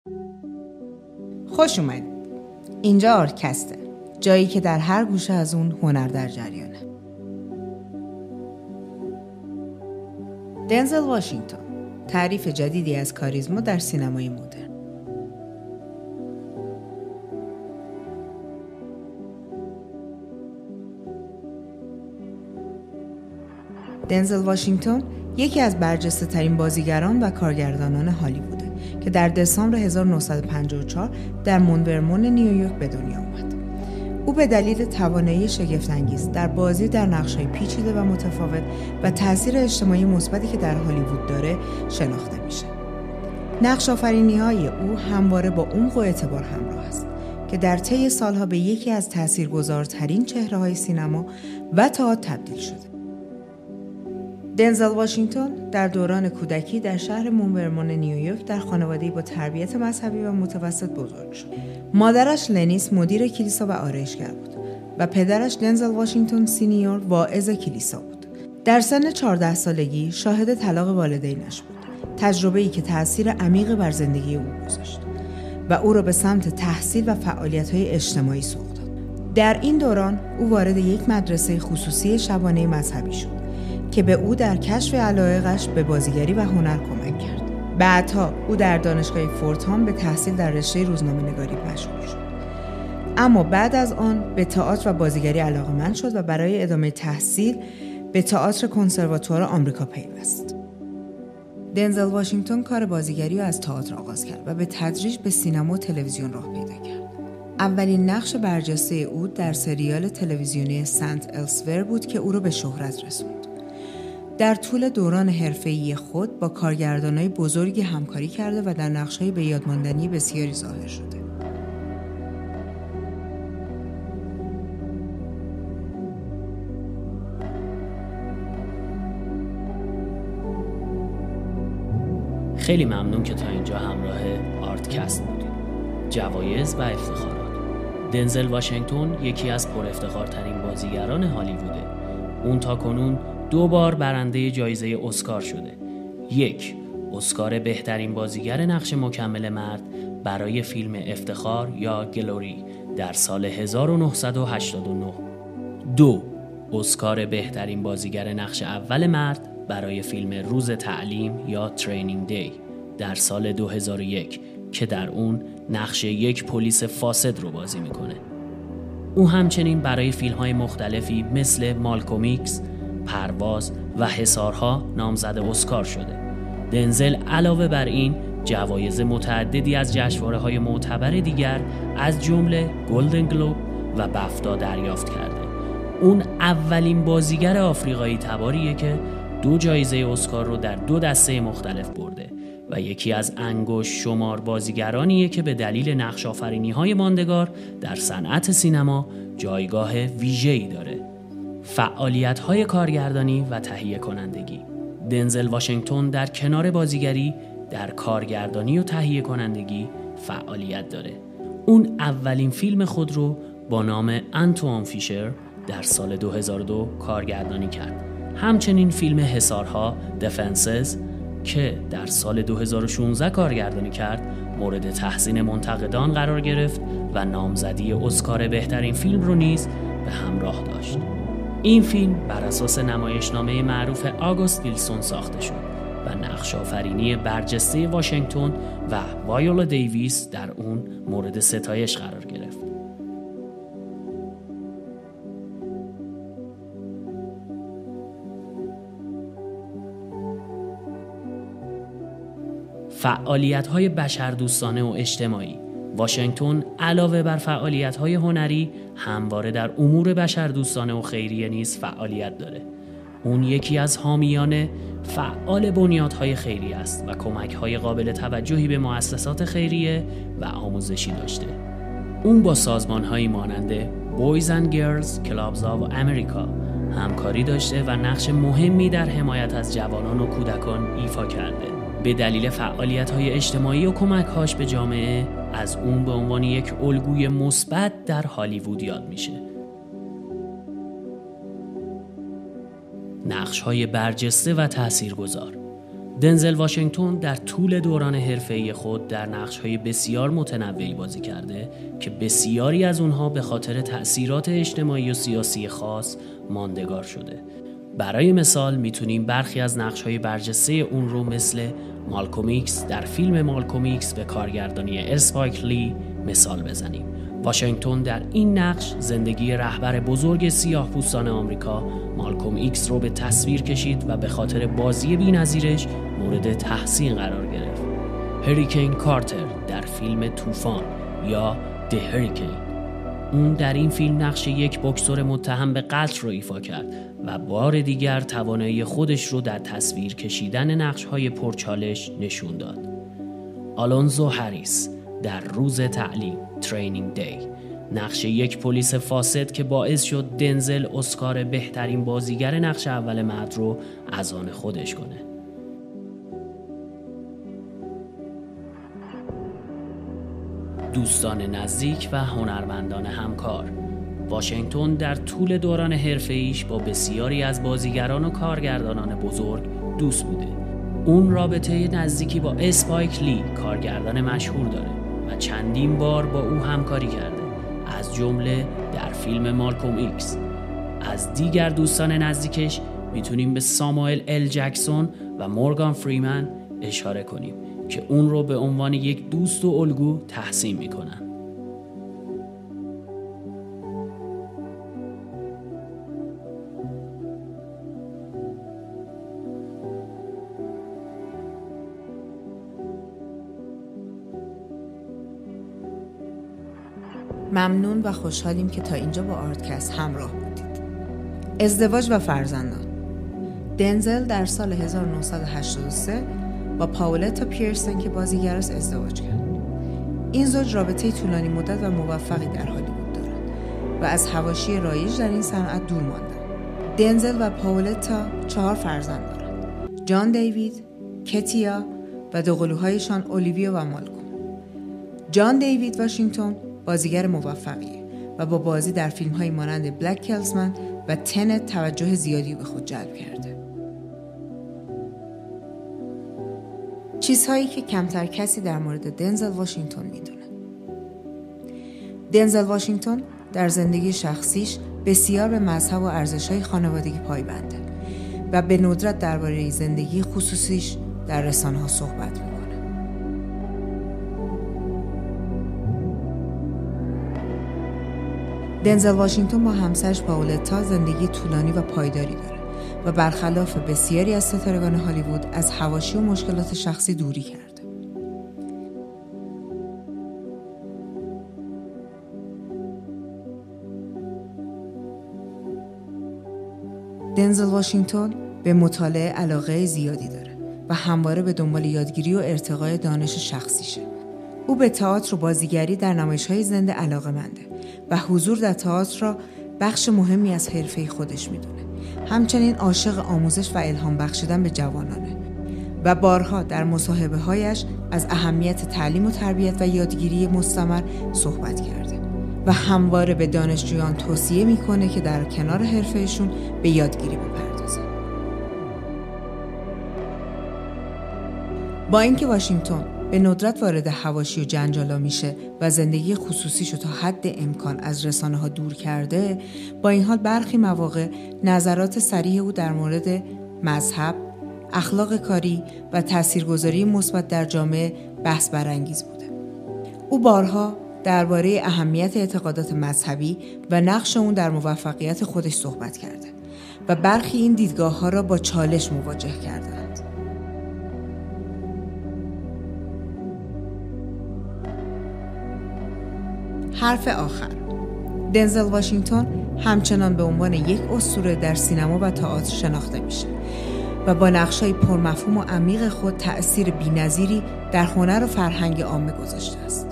خوش اومدید. اینجا آرکستر، جایی که در هر گوشه از اون هنر در جریانه. دنزل واشنگتن، تعریف جدیدی از کاریزما در سینمای مدرن. دنزل واشنگتن یکی از برجسته‌ترین بازیگران و کارگردانان هالیووده که در دسامبر 1954 در مونورمون نیویورک به دنیا آمد. او به دلیل توانایی شگفت‌انگیز در بازی در نقش‌های پیچیده و متفاوت و تأثیر اجتماعی مثبتی که در هالیوود داره شناخته میشه. نقش‌آفرینی‌های او همواره با عمق و اعتبار همراه است که در طی سالها به یکی از تأثیرگذارترین چهره‌های سینما و تئاتر تبدیل شده. دنزل واشنگتن در دوران کودکی در شهر مونورمون نیویورک در خانواده‌ای با تربیت مذهبی و متوسط بزرگ شد. مادرش لنیس مدیر کلیسا و آرایشگر بود و پدرش دنزل واشنگتن سینیور واعظ کلیسا بود. در سن 14 سالگی شاهد طلاق والدینش بود، تجربه‌ای که تأثیر عمیقی بر زندگی او گذاشت و او را به سمت تحصیل و فعالیت‌های اجتماعی سوق داد. در این دوران او وارد یک مدرسه خصوصی شبانه مذهبی شد که به او در کشف علایقش به بازیگری و هنر کمک کرد. بعدها او در دانشگاه فورتام به تحصیل در رشته روزنامه‌نگاری مشغول شد. اما بعد از آن به تئاتر و بازیگری علاقه‌مند شد و برای ادامه تحصیل به تئاتر کنسرواتوار آمریکا پیوست. دنزل واشنگتن کار بازیگری را از تئاتر آغاز کرد و به تدریج به سینما و تلویزیون راه پیدا کرد. اولین نقش برجسته او در سریال تلویزیونی سنت السور بود که او را به شهرت رسوند. در طول دوران حرفه‌ای خود با کارگردانای بزرگی همکاری کرده و در نقش‌های به یادماندنی بسیاری ظاهر شده. خیلی ممنون که تا اینجا همراه آرتکست بودید. جوایز و افتخارات. دنزل واشنگتن یکی از پر افتخارترین بازیگران هالیووده. اون تاکنون 2 بار برنده جایزه اسکار شده. 1. اسکار بهترین بازیگر نقش مکمل مرد برای فیلم افتخار یا گلوری در سال 1989. 2. اسکار بهترین بازیگر نقش اول مرد برای فیلم روز تعلیم یا ترینینگ دی در سال 2001 که در اون نقش یک پلیس فاسد رو بازی میکنه. او همچنین برای فیلم‌های مختلفی مثل مالکوم ایکس، پرواز و حصارها نامزد اسکار شده. دنزل علاوه بر این جوایز متعددی از جشنواره‌های معتبر دیگر از جمله گلدن گلوب و بفتا دریافت کرده. اون اولین بازیگر آفریقایی تباریه که 2 جایزه اسکار رو در 2 دسته مختلف برده و یکی از انگشت شمار بازیگرانیه که به دلیل نقش آفرینی‌های ماندگار در صنعت سینما جایگاه ویژه‌ای داره. فعالیت‌های کارگردانی و تهیه کنندگی. دنزل واشنگتن در کنار بازیگری در کارگردانی و تهیه کنندگی فعالیت داره. اون اولین فیلم خود رو با نام انتوان فیشر در سال 2002 کارگردانی کرد. همچنین فیلم حصارها دفنسز که در سال 2016 کارگردانی کرد مورد تحسین منتقدان قرار گرفت و نامزدی اسکار بهترین فیلم رو نیز به همراه داشت. این فیلم بر اساس نمایشنامه معروف آگوست ویلسون ساخته شد و نقش آفرینی برجسته واشنگتن و وایولا دیویس در اون مورد ستایش قرار گرفت. فعالیت‌های بشردوستانه و اجتماعی. واشنگتن علاوه بر فعالیت‌های هنری همواره در امور بشردوستانه و خیریه نیز فعالیت داره. اون یکی از حامیان فعال بنیادهای خیریه است و کمک‌های قابل توجهی به مؤسسات خیریه و آموزشی داشته. اون با سازمان‌هایی مانند Boys and Girls Clubs of America همکاری داشته و نقش مهمی در حمایت از جوانان و کودکان ایفا کرده. به دلیل فعالیت‌های اجتماعی و کمک‌هاش به جامعه از اون به عنوان یک الگوی مثبت در هالیوود یاد میشه. نقش‌های برجسته و تاثیرگذار. دنزل واشنگتن در طول دوران حرفه‌ای خود در نقش‌های بسیار متنوعی بازی کرده که بسیاری از اونها به خاطر تأثیرات اجتماعی و سیاسی خاص ماندگار شده. برای مثال میتونیم برخی از نقش‌های برجسته اون رو مثل مالکوم ایکس در فیلم مالکوم ایکس به کارگردانی اسپایک لی مثال بزنیم. واشنگتن در این نقش زندگی رهبر بزرگ سیاه‌پوستان آمریکا مالکوم ایکس رو به تصویر کشید و به خاطر بازی بی‌نظیرش مورد تحسین قرار گرفت. هریکین کارتر در فیلم طوفان یا The Hurricane، اون در این فیلم نقش یک بوکسور متهم به قتل رو ایفا کرد و بار دیگر توانایی خودش رو در تصویر کشیدن نقش‌های پرچالش نشون داد. آلونزو هریس در روز تعلیم ترینینگ دی نقش یک پلیس فاسد که باعث شد دنزل اسکار بهترین بازیگر نقش اول مرد رو از آن خودش کنه. دوستان نزدیک و هنرمندان همکار. واشنگتن در طول دوران حرفه‌ایش با بسیاری از بازیگران و کارگردانان بزرگ دوست بوده. اون رابطه نزدیکی با اسپایک لی کارگردان مشهور داره و چندین بار با او همکاری کرده، از جمله در فیلم مالکوم ایکس. از دیگر دوستان نزدیکش میتونیم به ساموئل ال جکسون و مورگان فریمن اشاره کنیم که اون رو به عنوان یک دوست و الگو تحسین میکنن. ممنون و خوشحالیم که تا اینجا با آرتکست همراه بودید. ازدواج و فرزندان. دنزل در سال 1983 با پاولتا پیرسن که بازیگر است ازدواج کرد. این زوج رابطه طولانی مدت و موفقی در هالیوود دارند و از حواشی رایج در این صنعت دور ماندند. دنزل و پاولتا 4 فرزند دارند: جان دیوید، کتیا و دوقلوهایشان اولیویا و مالکوم. جان دیوید واشنگتن بازیگر موفقیه و با بازی در فیلم‌های مانند بلک کلزمن و تنت توجه زیادی به خود جلب کرده. چیزهایی که کمتر کسی در مورد دنزل واشنگتن میدونه. دنزل واشنگتن در زندگی شخصیش بسیار به مذهب و ارزش‌های خانوادگی پایبنده و به ندرت درباره زندگی خصوصیش در رسانه‌ها صحبت میکنه. دنزل واشنگتن با همسرش پاولتا زندگی طولانی و پایداری داره و برخلاف بسیاری از ستارگان هالیوود از حواشی و مشکلات شخصی دوری کرده. دنزل واشنگتن به مطالعه علاقه زیادی داره و همواره به دنبال یادگیری و ارتقای دانش شخصیشه. او به تئاتر و بازیگری در نمایش‌های زنده علاقه‌منده و حضور در تئاتر را بخش مهمی از حرفه خودش میدونه. همچنین عاشق آموزش و الهام بخشیدن به جوانانه و بارها در مصاحبه‌هایش از اهمیت تعلیم و تربیت و یادگیری مستمر صحبت کرده و همواره به دانشجویان توصیه میکنه که در کنار حرفهشون به یادگیری بپردازن. با اینکه واشنگتن به ندرت وارد حواشی و جنجالا میشه و زندگی خصوصیشو تا حد امکان از رسانه‌ها دور کرده، با این حال برخی مواقع نظرات صریح او در مورد مذهب، اخلاق کاری و تاثیرگذاری مثبت در جامعه بحث برانگیز بوده. او بارها درباره اهمیت اعتقادات مذهبی و نقش اون در موفقیت خودش صحبت کرده و برخی این دیدگاه‌ها را با چالش مواجه کردند. حرف آخر. دنزل واشنگتن همچنان به عنوان یک اسطوره در سینما و تئاتر شناخته میشه و با نقش‌های پرمفهوم و عمیق خود تأثیر بی‌نظیری در هنر و فرهنگ عامه گذاشته است.